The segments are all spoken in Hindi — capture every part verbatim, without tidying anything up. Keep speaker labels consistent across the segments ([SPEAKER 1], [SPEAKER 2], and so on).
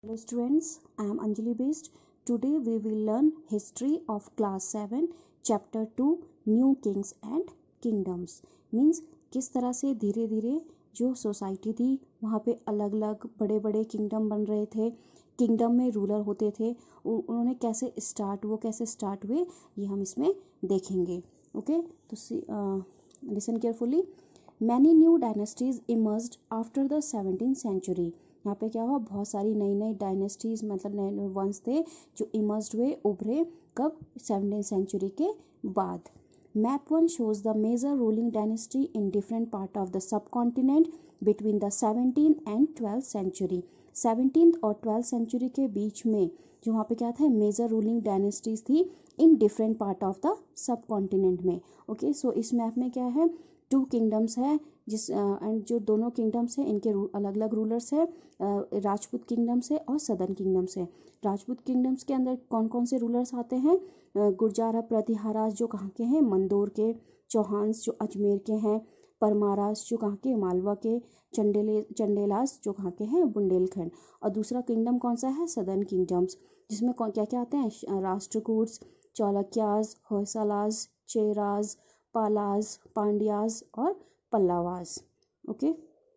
[SPEAKER 1] Hello students, I am Anjali Based. Today we will learn history of class seven chapter two New Kings and Kingdoms. Means किस तरह से धीरे धीरे जो सोसाइटी थी वहाँ पे अलग अलग बड़े बड़े किंगडम बन रहे थे, किंगडम में रूलर होते थे, उन्होंने कैसे स्टार्ट वो कैसे स्टार्ट हुए ये हम इसमें देखेंगे. ओके, तो listen carefully. Many new dynasties emerged after the seventeen century. यहाँ पे क्या हुआ, बहुत सारी नई नई डायनेस्टीज मतलब नए नए वंश थे जो इमर्ज्ड हुए, उभरे. कब? सेवनटीन सेंचुरी के बाद. Map one shows the major ruling dynasty in different part of the subcontinent between the seventeen and twelfth century. Seventeen और ट्वेल्थ सेंचुरी के बीच में जो वहाँ पे क्या था, मेजर रूलिंग डायनेस्टीज थी in different part of the subcontinent में. ओके, सो इस मैप में क्या है, टू किंगडम्स है जिस एंड uh, जो दोनों किंगडम्स हैं इनके अलग अलग रूलर्स है. राजपूत किंगडम्स है और सदर्न किंगडम्स है. राजपूत किंगडम्स के अंदर कौन कौन से रूलर्स आते हैं? गुर्जारा प्रतिहारास जो कहाँ के हैं, मंदोर के. चौहान्स जो अजमेर के हैं. परमारास जो कहाँ के, मालवा के. चंडेले चंडेलास जो कहाँ के हैं, बुंदेलखंड. और दूसरा किंगडम कौन सा है, सदर्न किंगडम्स, जिसमें कौन क्या क्या आते हैं, राष्ट्रकूट्स, चालुक्यास, होयसालास, चेरास, पालास, पांड्यास और Pallavas. Okay,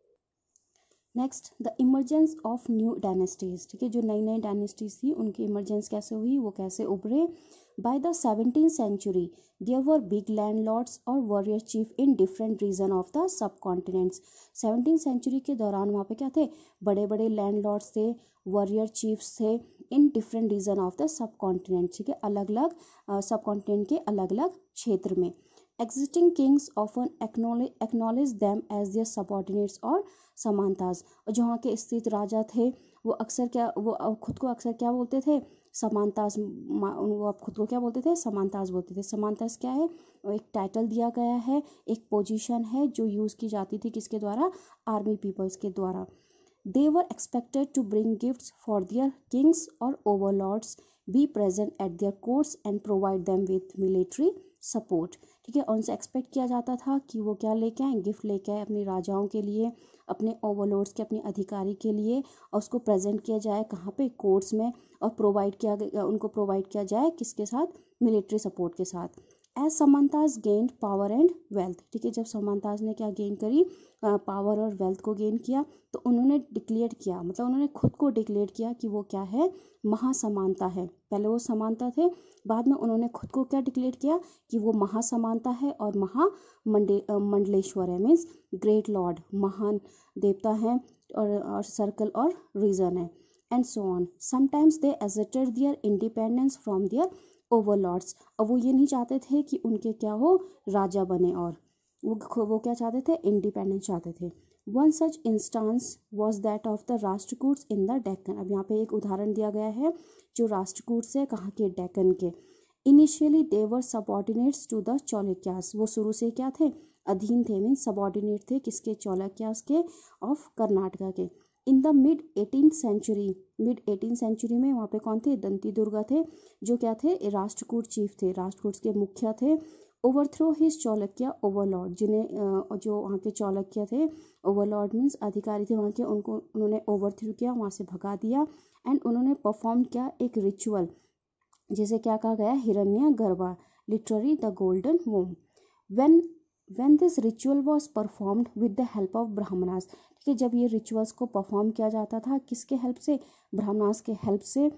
[SPEAKER 1] next the emergence of new dynasties. ठीक है, जो नई नई डायनेस्टीज थी उनकी इमरजेंस कैसे हुई, वो कैसे उभरे. By the seventeen century there were big landlords और warrior chief in different region of the subcontinents. Seventeen century के दौरान वहाँ पे क्या थे, बड़े बड़े लैंडलॉर्ड्स थे, वॉरियर चीफ्स थे in different region of the subcontinent. ठीक है, अलग अलग सब कॉन्टिनेंट के अलग अलग क्षेत्र में. Existing kings often acknowledge, acknowledge them as their subordinates और समानताज. और जो वहाँ के स्थित राजा थे वो अक्सर क्या वो खुद को अक्सर क्या बोलते थे, समानताज. वो खुद को क्या बोलते थे, समानताज बोलते थे. समानताज क्या है, एक टाइटल दिया गया है, एक पोजीशन है जो यूज़ की जाती थी किसके द्वारा, आर्मी पीपल्स के द्वारा. They were expected to bring gifts for their kings or overlords, be present at their courts and provide them with military support. ठीक है, उनसे एक्सपेक्ट किया जाता था कि वो क्या लेके आए, गिफ्ट लेके आए अपने राजाओं के लिए, अपने ओवरलॉर्ड्स के, अपने अधिकारी के लिए, और उसको प्रेजेंट किया जाए कहाँ पे, कोर्ट्स में, और प्रोवाइड किया उनको प्रोवाइड किया जाए किसके साथ, मिलिट्री सपोर्ट के साथ. As samantas gained power and wealth. ठीक है, जब समानताज ने क्या गेन करी, पावर और वेल्थ को गेन किया, तो उन्होंने डिक्लेयर किया, मतलब उन्होंने खुद को डिक्लेयर किया कि वो क्या है, महासमानता है. पहले वो समानता थे, बाद में उन्होंने खुद को क्या डिक्लेयर किया कि वो महासमानता है और महा मंडे मंडलेश्वर है. मीन्स ग्रेट लॉर्ड, महान देवता है, और, और सर्कल और रीजन है, and so on. Sometimes they asserted their independence from their overlords. अब वो ये नहीं चाहते थे कि उनके क्या हो, राजा बने, और वो वो क्या चाहते थे, इंडिपेंडेंस चाहते थे. One such instance was that of the Rashtrakutas in the Deccan. अब यहाँ पे एक उदाहरण दिया गया है जो राष्ट्रकूट्स है कहाँ के, डेक्कन के. Initially they were subordinates to the Chalukyas. वो शुरू से क्या थे, अधीन थे, मीन सबऑर्डिनेट थे किसके, चालुक्यास के, ऑफ कर्नाटका के. In the mid eighteen century mid eighteen century में वहाँ पे कौन थे, दंती दुर्गा थे, जो क्या थे, राष्ट्रकूट चीफ थे, राष्ट्रकूट के मुखिया थे. Overthrow his Chalukya overlord. जिन्हें जो वहाँ के चालुक्य थे, ओवरलॉर्ड मीन्स अधिकारी थे वहाँ के, उनको उन्होंने ओवरथ्रो किया, वहाँ से भगा दिया. एंड उन्होंने परफॉर्म किया एक रिचुअल जिसे क्या कहा गया, hiranya garbha, literally the golden womb. When when this ritual was performed with the help of Brahmanas. ठीक है, जब ये रिचुअल्स को परफॉर्म किया जाता था किसके हेल्प से, ब्राह्मणास के हेल्प से.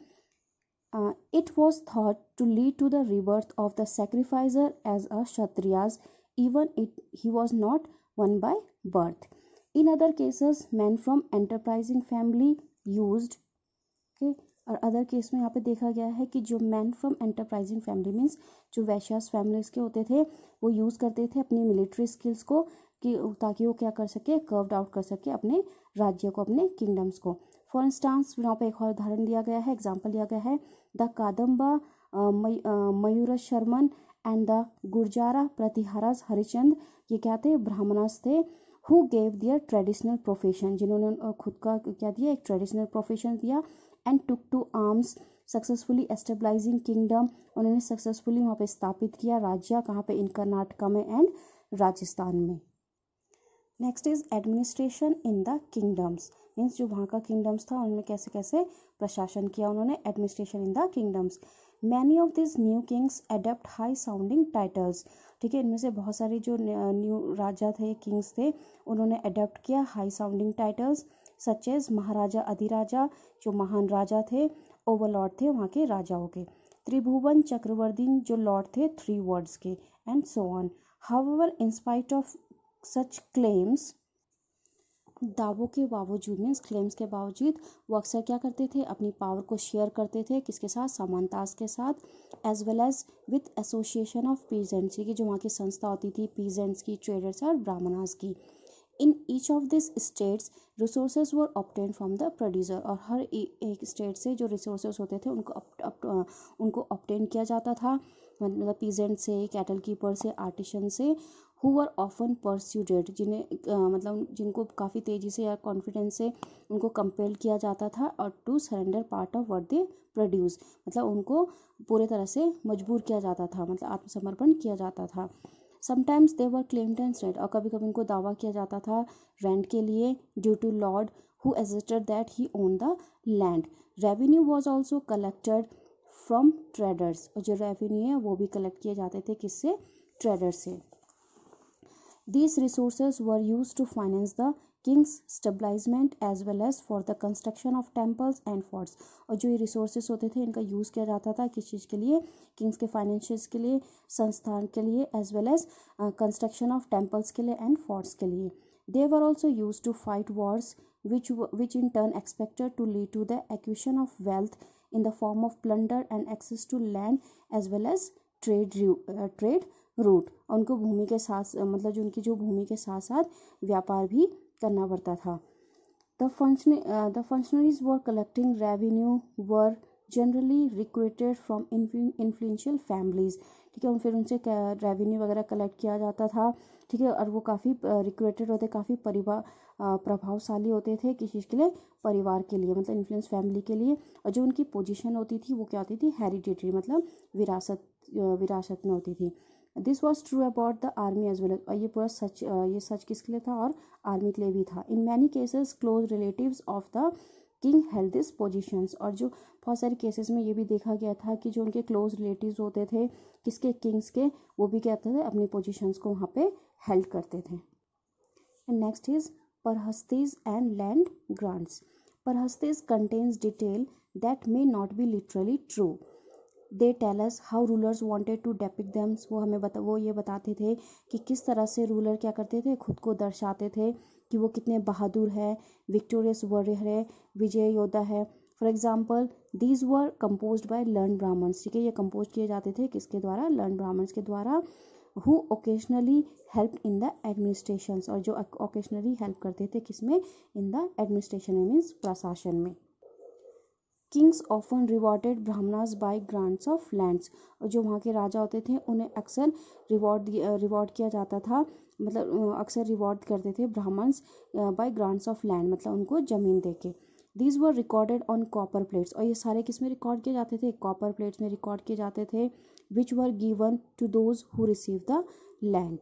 [SPEAKER 1] Uh, it was thought to lead to the rebirth of the sacrificer as a Kshatriyas, even if he was not one by birth. In other cases, men from enterprising family used, okay, और अदर केस में यहाँ पे देखा गया है कि जो man from enterprising family means जो वैश्यास फैमिलीज के होते थे, वो यूज़ करते थे अपनी मिलिट्री स्किल्स को कि ताकि वो क्या कर सके, कर्व्ड आउट कर सके अपने राज्य को, अपने किंगडम्स को. फॉर इंस्टांस यहाँ पे एक और उदाहरण दिया गया है, एग्जाम्पल दिया गया है, the Kadamba Mayura Sharman and the Gurjara Pratiharas Harichand. ये क्या थे, ब्राह्मणास थे, who gave their traditional profession, जिन्होंने खुद का क्या दिया, एक ट्रेडिशनल प्रोफेशन दिया. And took to arms successfully establishing kingdom. उन्होंने सक्सेसफुली वहाँ पे स्थापित किया राज्य, कहाँ पे, इन कर्नाटका में एंड राजस्थान में. Next is administration in the kingdoms, means जो वहाँ का किंगडम्स था उनमें कैसे कैसे प्रशासन किया उन्होंने, administration in the kingdoms. Many of this new kings adopt high sounding titles, ठीक है, इनमें से बहुत सारे जो न्यू राजा थे, किंग्स थे, उन्होंने अडॉप्ट किया high sounding titles such as maharaja adhiraja, जो महान राजा थे, ओवरलॉर्ड थे वहाँ के राजाओं के, त्रिभुवन चक्रवर्ती जो लॉर्ड थे थ्री वर्ड्स के, and so on. However in spite of such claims, दावों के बावजूद, मीन्स क्लेम्स के बावजूद, वो अक्सर क्या करते थे, अपनी पावर को शेयर करते थे किसके साथ, समानतास के साथ, as well as with association of peasants, की जो वहाँ की संस्था होती थी पीजेंट्स की, ट्रेडर्स और ब्राह्मणास की। In each of this states resources were obtain from the producer, और हर एक स्टेट से जो रिसोर्सेज होते थे उनको अप, अप, उनको ऑब्टेन किया जाता था, मतलब पीजेंट से, कैटल कीपर से, आर्टिशन से, हु वर ऑफन परस्यूडेड, जिन्हें uh, मतलब जिनको काफ़ी तेज़ी से या कॉन्फिडेंस से उनको कंपेल किया जाता था, और to surrender part of what they produce, मतलब उनको पूरे तरह से मजबूर किया जाता था, मतलब आत्मसमर्पण किया जाता था। Sometimes they were claimed and rent, और कभी कभी उनको दावा किया जाता था रेंट के लिए, due to lord who asserted that he own the land. Revenue was also collected from traders, और जो रेवेन्यू है वो भी कलेक्ट किए जाते थे किससे, ट्रेडर से। These resources were used to finance the king's stabilizement as well as for the construction of temples and forts, और जो ये resources होते थे इनका यूज़ किया जाता था किस चीज़ के लिए, किंग्स के फाइनेंशियल्स के लिए, संस्थान के लिए, as well as construction of temples के लिए एंड फोर्ट्स के लिए। They were also used to fight wars which which in turn expected to lead to the acquisition of wealth in the form of plunder and access to land as well as trade uh, trade route, उनको भूमि के साथ, मतलब जो उनकी जो भूमि के साथ साथ व्यापार भी करना पड़ता था। The function the functionaries were collecting revenue were generally recruited from influential families, ठीक है, फिर उनसे रेवेन्यू वगैरह कलेक्ट किया जाता था, ठीक है, और वो काफ़ी रिक्रूटेड होते, काफ़ी परिवार प्रभावशाली होते थे किस चीज़ के लिए, परिवार के लिए, मतलब इन्फ्लुएंस फैमिली के लिए, और जो उनकी पोजीशन होती थी वो क्या होती थी, हेरिडिटरी, मतलब विरासत विरासत में होती थी। This was true about the army as well, और ये पूरा सच, ये सच किसके लिए था, और आर्मी के लिए भी था। In many cases close relatives of the king held this positions, और जो बहुत सारे केसेस में ये भी देखा गया था कि जो उनके क्लोज रिलेटिव्स होते थे किसके, किंग्स के, वो भी क्या करते थे, अपनी पोजीशंस को वहाँ पे हेल्ड करते थे। And next is prashastis and land grants. Prashastis contains detail that may not be literally true, they tell us how rulers wanted to depict them, वो हमें बता वो ये बताते थे कि किस तरह से रूलर क्या करते थे, खुद को दर्शाते थे कि वो कितने बहादुर है, विक्टोरियस वॉरियर है, विजय योद्धा है। For example these were compose by learn Brahmans, ठीक है, ये कंपोज किए जाते थे किसके द्वारा, लर्न ब्राह्मण्स के द्वारा, who occasionally help in the administration, और जो ओकेजनली हेल्प करते थे किसमें, इन द एडमिनिस्ट्रेशन में, मीन्स प्रशासन में। Kings often rewarded Brahmanas by grants of lands, और जो वहाँ के राजा होते थे उन्हें अक्सर रिवॉर्ड रिवॉर्ड किया जाता था, मतलब अक्सर रिवॉर्ड करते थे Brahmans by grants of land, मतलब उनको ज़मीन देके। These were recorded on copper plates, और ये सारे किस में रिकॉर्ड किए जाते थे, कॉपर प्लेट्स में रिकॉर्ड किए जाते थे, which were given to those who receive the land.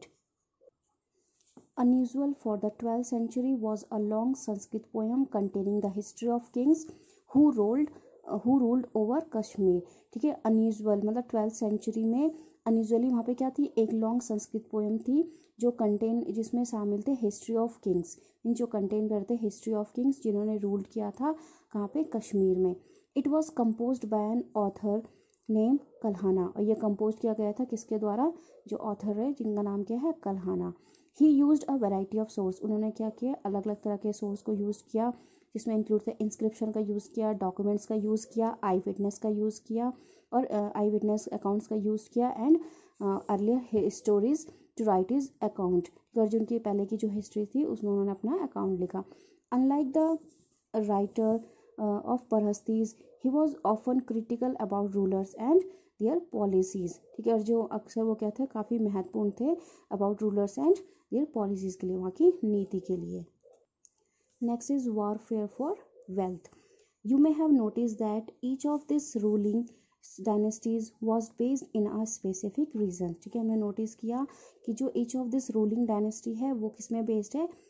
[SPEAKER 1] Unusual for the twelfth century was a long Sanskrit poem containing the history of kings who ruled uh, who ruled over Kashmir, ठीक है, अनयूजुअल मतलब ट्वेल्थ सेंचुरी में अनयूजुअली वहाँ पे क्या थी, एक लॉन्ग संस्कृत पोएम थी जो कंटेन, जिसमें शामिल थे हिस्ट्री ऑफ किंग्स, इन जो कंटेन करते हिस्ट्री ऑफ किंग्स जिन्होंने रूल किया था कहाँ पे, कश्मीर में। It was composed by an author name Kalhana, और ये कंपोज किया गया था किसके द्वारा, जो ऑथर है जिनका नाम क्या है, Kalhana. He used a variety of source, उन्होंने क्या किया, अलग अलग तरह के सोर्स को यूज़ किया, जिसमें इंक्लूड थे इंस्क्रिप्शन का यूज़ किया, डॉक्यूमेंट्स का यूज़ किया, आई विटनेस का यूज़ किया, और आई विटनेस अकाउंट्स का यूज़ किया, and earlier stories to write his account, और जो उनकी पहले की जो हिस्ट्री थी उसमें उन्होंने अपना अकाउंट लिखा। Unlike the writer of prashastis he was often critical about rulers and their policies, ठीक है, और जो अक्सर वो क्या थे, काफ़ी महत्वपूर्ण थे about rulers and their policies के लिए, वहाँ की नीति के लिए। Next is warfare for wealth. You may have notice that each of this ruling dynasties was based in a specific region, ठीक है, हमने नोटिस किया कि जो each of this ruling dynasty है वो किस में बेस्ड है,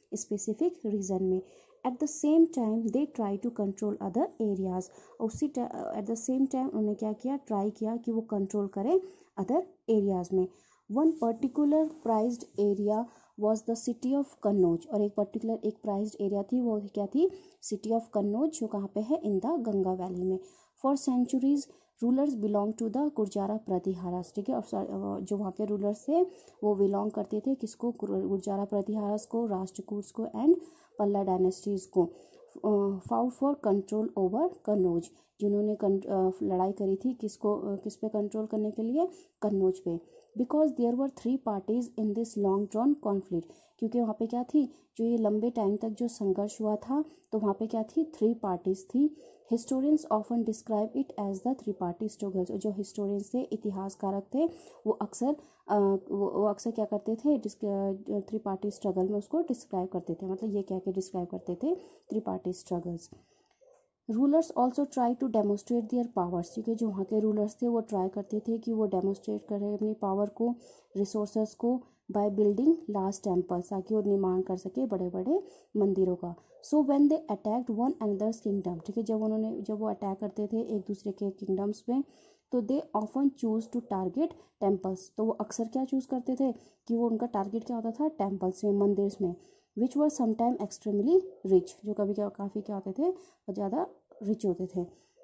[SPEAKER 1] स्पेसिफिक रीजन में। At the same time they try to control other areas, उसी एट द सेम टाइम उन्होंने क्या किया, ट्राई किया कि वो कंट्रोल करें अदर एरियाज में। One particular prized area was the city of Kannauj, और एक पर्टिकुलर एक प्राइज्ड एरिया थी, वो क्या थी, सिटी ऑफ कन्नौज, जो कहाँ पे है, इन द गंगा वैली में। For centuries rulers belong to the Gurjara Pratiharas, ठीक है, और जो वहाँ के रूलर्स थे वो बिलोंग करते थे किसको, गुर्जारा प्रतिहारास को, राष्ट्रकूट्स को एंड पल्ला डायनेस्टीज को। Fought for control over Kannauj, जिन्होंने लड़ाई करी थी किसको, किस पे कंट्रोल करने के लिए, कन्नौज पे। Because there were three parties in this long drawn conflict, क्योंकि वहाँ पे क्या थी, जो ये लंबे टाइम तक जो संघर्ष हुआ था, तो वहाँ पे क्या थी, थ्री पार्टीज थी। Historians often describe it as the three party struggle, जो हिस्टोरियंस थे, इतिहासकारक थे, वो अक्सर वो, वो अक्सर क्या करते थे, थ्री पार्टी स्ट्रगल में उसको डिस्क्राइब करते थे, मतलब ये क्या क्या डिस्क्राइब करते थे, three party struggles. Rulers also try to demonstrate their powers, ठीक है, जो वहाँ के रूलर्स थे वो ट्राई करते थे कि वो डेमोस्ट्रेट करें अपनी पावर को, रिसोर्सेस को, बाय बिल्डिंग लार्ज टेम्पल्स, ताकि वो निर्माण कर सके बड़े बड़े मंदिरों का। So when they attacked one another's kingdom, ठीक है, जब उन्होंने जब वो अटैक करते थे एक दूसरे के किंगडम्स में, तो they often choose to target temples, तो वो अक्सर क्या चूज करते थे कि वो उनका टारगेट क्या होता था, टेम्पल्स में, मंदिर में, which were sometime extremely rich, जो कभी क्या काफ़ी क्या होते थे, और ज़्यादा रिच होते थे।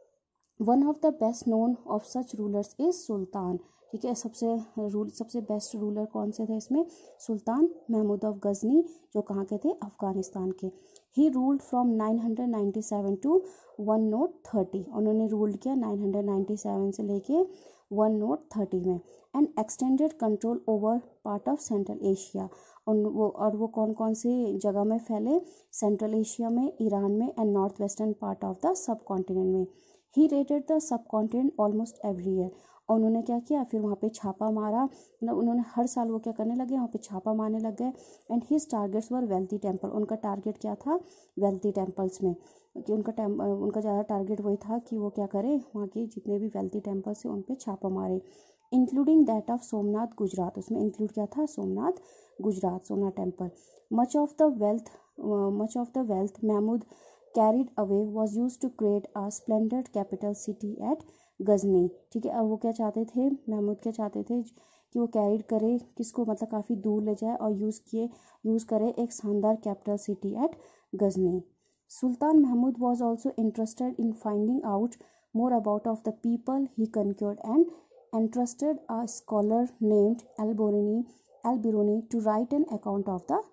[SPEAKER 1] One of the best known of such rulers is sultan, ठीक है, सबसे रूल सबसे बेस्ट रूलर कौन से थे इसमें, सुल्तान महमूद ऑफ गजनी, जो कहाँ के थे, अफगानिस्तान के। He ruled from nine hundred ninety seven to one not thirty, उन्होंने रूल्ड किया नाइन हंड्रेड नाइन्टी सेवन से लेके वन नोट थर्टी में। And extended control over part of central Asia, और वो और वो कौन कौन सी जगह में फैले, सेंट्रल एशिया में, ईरान में and north western part of the subcontinent में। He raided the subcontinent almost every year, और उन्होंने क्या किया, फिर वहाँ पे छापा मारा, मतलब उन्होंने हर साल वो क्या करने लगे, वहाँ पे छापा मारने लग गए। And his targets were wealthy temple, उनका टारगेट क्या था, वेल्थी टेम्पल्स में, कि उनका टेम उनका ज़्यादा टारगेट वही था कि वो क्या करें, वहाँ के जितने भी वेल्थी टेम्पल्स हैं उन पे छापा मारे, including that of Somnath Gujarat, उसमें इंक्लूड क्या था, Somnath Gujarat, Somnath temple. Much of the wealth much of the wealth Mahmud carried away was use to create a splendid capital city at Ghazni, ठीक है, अब वो क्या चाहते थे, महमूद क्या चाहते थे कि वो कैरिड करे किसको, मतलब काफ़ी दूर ले जाए और यूज़ किए यूज़ करे एक शानदार capital city at Ghazni. Sultan Mahmud was also interested in finding out more about of the people he conquered and entrusted a scholar named Al-Biruni Al-Biruni to write an account of the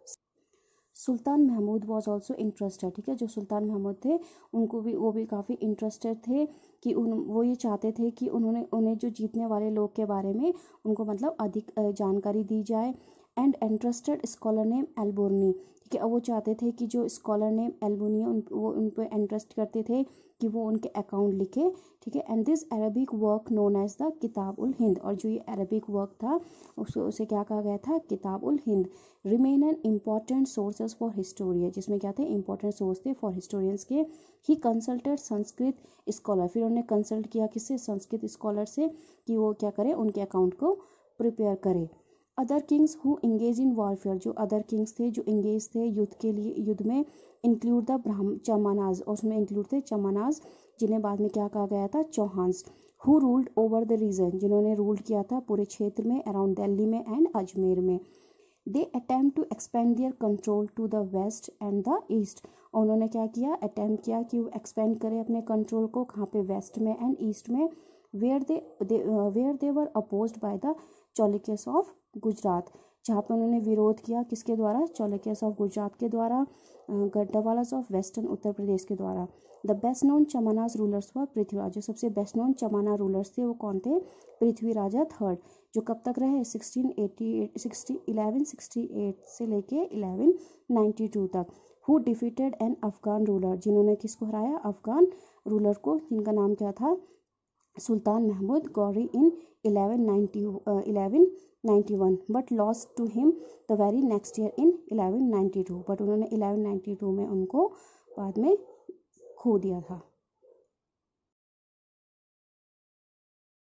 [SPEAKER 1] sultan Mahmud was also interested, ठीक है, जो सुल्तान महमूद थे उनको भी वो भी काफ़ी इंटरेस्टेड थे कि उन वो ये चाहते थे कि उन्होंने उन्हें जो जीतने वाले लोग के बारे में उनको मतलब अधिक जानकारी दी जाए। And interested scholar name Alberuni, ठीक है, अब वो चाहते थे कि जो स्कॉलर नेम एल्बोनी उन वो उन पर इंटरेस्ट करते थे कि वो उनके अकाउंट लिखे, ठीक है। And this Arabic work known as the Kitab ul Hind, और जो ये अरबिक वर्क था उसको उसे क्या कहा गया था, Kitab ul Hind. Remain an important sources for historian, जिसमें क्या थे, इंपॉर्टेंट सोर्स थे फॉर हिस्टोरियंस के। ही कंसल्टेड संस्कृत स्कॉलर, फिर उन्होंने कंसल्ट किया किससे, संस्कृत स्कॉलर से, कि वो क्या करें, उनके अकाउंट को प्रिपेयर करें। Other kings who engage in warfare, जो अदर किंग्स थे जो इंगेज थे युद्ध के लिए, युद्ध में, इंक्लूड द ब्राह्म चमानाज, और उसमें इंक्लूड थे चमानाज, जिन्हें बाद में क्या कहा गया था, Chauhans. Who ruled over the region, जिन्होंने रूल्ड किया था पूरे क्षेत्र में, अराउंड दिल्ली में एंड अजमेर में। They attempt to expand their control to the west and the east, और उन्होंने क्या किया, अटेम्प्ट किया कि वो एक्सपेंड करें अपने कंट्रोल को, कहाँ पे, वेस्ट में एंड ईस्ट में। Where they where they were opposed by the Chalukyas of Gujarat, जहाँ पे उन्होंने विरोध किया किसके द्वारा, चालुक्यस ऑफ गुजरात के द्वारा, गढ़वालास ऑफ वेस्टर्न उत्तर प्रदेश के द्वारा। The best known Chahamanas rulers was Prithviraj, जो सबसे बेस्ट नोन चमाना रूलर्स थे वो कौन थे, पृथ्वीराजा थर्ड, जो कब तक रहे, sixteen eighty eight sixty eleven sixty eight से लेके इलेवन नाइन्टी टू तक। Who defeated an Afghan ruler, जिन्होंने किसको हराया, अफगान रूलर को, जिनका नाम क्या था, Sultan Mahmud Ghori, in eleven ninety eleven ninety one, but lost to him the very next year in eleven ninety two, but उन्होंने इलेवन नाइन्टी टू में उनको बाद में खो दिया था।